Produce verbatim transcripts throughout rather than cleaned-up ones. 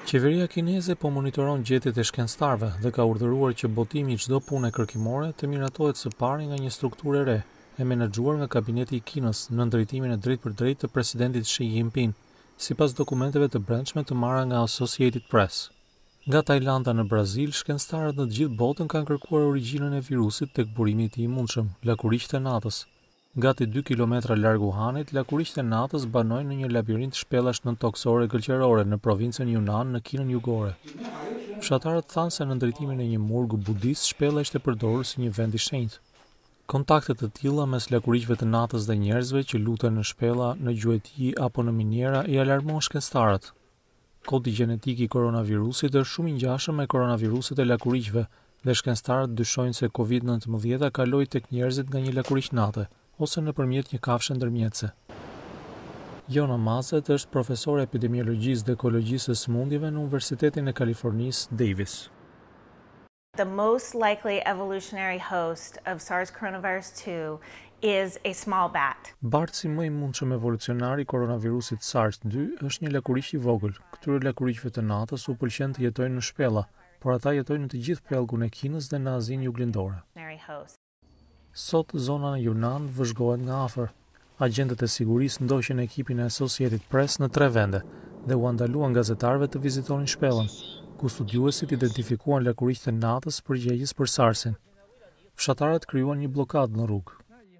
Qeveria kineze po monitoron gjetjet e shkencëtarëve dhe ka urdhëruar që botimi i çdo pune kërkimore të miratohet së pari nga një strukturë e re, e menaxhuar nga kabineti i Kinës në drejtimin e drejtpërdrejtë të presidentit Xi Jinping, sipas dokumenteve të brendshme të marra nga Associated Press. Nga Tajlanda në Brazil, shkencëtarët në të gjithë botën kanë kërkuar origjinën e virusit tek burimi i tij i mundshëm, lakuriqtë e natës. Gati dy kilometra larg Wuhanit, lakuriqtë e natës banojnë në një labirint shpellash nëntoksore gëlqerore në provincën Yunnan në Kinën Jugore. Fshatarët thanë se në ndërtimin e një murgu budist shpella ishte përdorur si një vend i shenjtë. Kontakte të tilla mes lakuriqëve të natës dhe njerëzve që luten në shpella, në gjueti apo në miniera i alarmon shkencëtarët. Kodi gjenetik i koronavirusit është shumë i ngjashëm me koronaviruset e lakuriqëve dhe shkencëtarët dyshojnë se kovid nëntëmbëdhjetë kaloi tek njerëzit nga një lakuriq nate ose nëpërmjet një kafshë ndërmjetëse. Jona Mazet është profesor epidemiologjisë dhe ekologjisë së smundjeve në Universitetin e Kalifornisë Davis. The most likely evolutionary host of SARS coronavirus two is a small bat. Bartësi më i mundshëm evolucionar i koronavirusit SARS two është një lakuriq i vogël. Këtyre lakuriqëve të natës u pëlqen të jetojnë në shpella, por ata jetojnë në të gjithë pellgun e Kinës dhe në Azinë Juglindore. Sot zona në Yunnan vëzhgohet nga afër. Agjentët e sigurisë ndoqën ekipin e Associated Press në tre vende dhe u ndaluan gazetarëve të vizitonin shpellën, ku studiuesit identifikuan lakuriqtë e natës përgjegjës për SARS-in. Fshatarët krijuan një bllokadë në rrugë.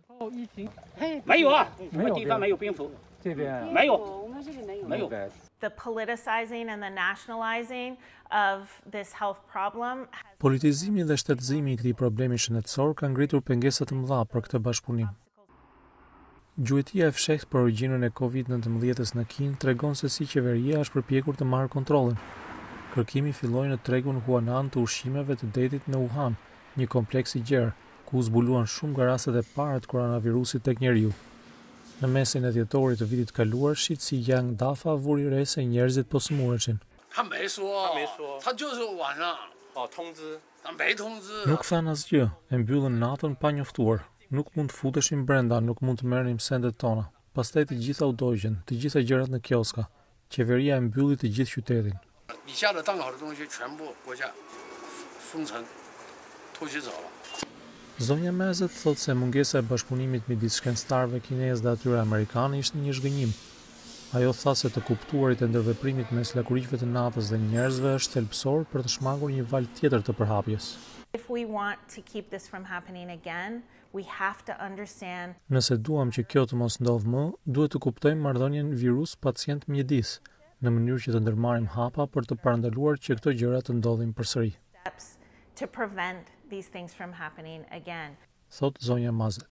The politicizing and the nationalizing of this health problem. Politizimi dhe shtetëzimi i këtij problemi shëndetësor ka ngritur pengesat të mëdha për këtë bashkëpunim. Gjuetia e fshehtë për origjinën e kovid nëntëmbëdhjetës në Kinë tregon se si qeveria është përpjekur të marrë kontrollin. Kërkimi filloi në tregun Huanan të ushqimeve të detit në Wuhan, një kompleks i gjerë, ku u zbuluan shumë nga rastet e para të koronavirusit tek njeriu. Në mesin e dhjetorit të vitit kaluar, shitësi Yang Dafa vuri re se njerëzit po sëmurëshin. Nuk thanë asgjë, e mbyllën natën pa njoftuar. Nuk mund të futeshim brenda, nuk mund të merrnim sendet tona. Pastaj të gjitha u dogjen, të gjitha gjërat në kioska. Qeveria e mbylli të gjithë qytetin. Zonja Mazet thotë se mungesa e bashkëpunimit midis shkencëtarëve kinesë dhe atyre amerikanë ishte një zhgënjim. Ajo tha se të kuptuarit e ndërveprimit mes lakuriqëve të natës dhe njerëzve është thelbësor për të shmangur një valë tjetër të përhapjes. If we want to keep this from happening again, we have to understand. Nëse duam që kjo të mos ndodhë më, duhet të kuptojmë marrëdhënien virus-pacient-mjedis, në mënyrë që të ndërmarrim hapa për të parandaluar që këto gjëra të ndodhin përsëri. To prevent these things from happening again. Thot zonja Mazet.